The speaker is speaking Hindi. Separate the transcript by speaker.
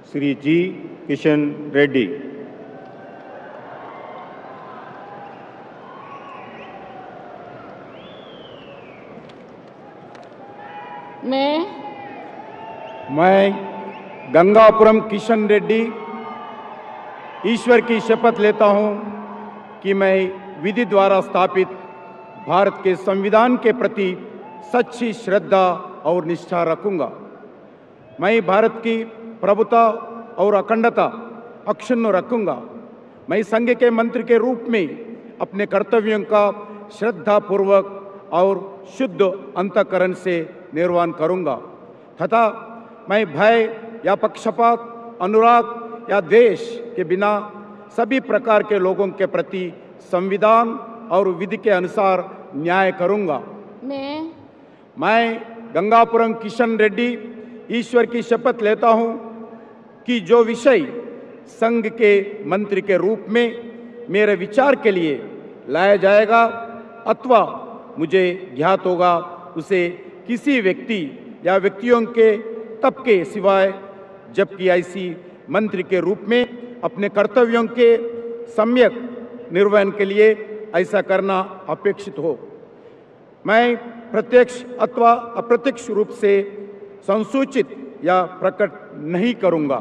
Speaker 1: श्री जी किशन रेड्डी।
Speaker 2: मैं गंगापुरम किशन रेड्डी ईश्वर की शपथ लेता हूं कि मैं विधि द्वारा स्थापित भारत के संविधान के प्रति सच्ची श्रद्धा और निष्ठा रखूंगा। मैं भारत की प्रभुता और अखंडता अक्षुण्ण रखूंगा। मैं संघ के मंत्री के रूप में अपने कर्तव्यों का श्रद्धापूर्वक और शुद्ध अंतःकरण से निर्वहन करूंगा तथा मैं भय या पक्षपात, अनुराग या द्वेष के बिना सभी प्रकार के लोगों के प्रति संविधान और विधि के अनुसार न्याय करूंगा। मैं गंगापुरम किशन रेड्डी ईश्वर की शपथ लेता हूं कि जो विषय संघ के मंत्री के रूप में मेरे विचार के लिए लाया जाएगा अथवा मुझे ज्ञात होगा, उसे किसी व्यक्ति या व्यक्तियों के तब के सिवाय, जबकि ऐसी मंत्री के रूप में अपने कर्तव्यों के सम्यक निर्वहन के लिए ऐसा करना अपेक्षित हो, मैं प्रत्यक्ष अथवा अप्रत्यक्ष रूप से संसूचित या प्रकट नहीं करूंगा।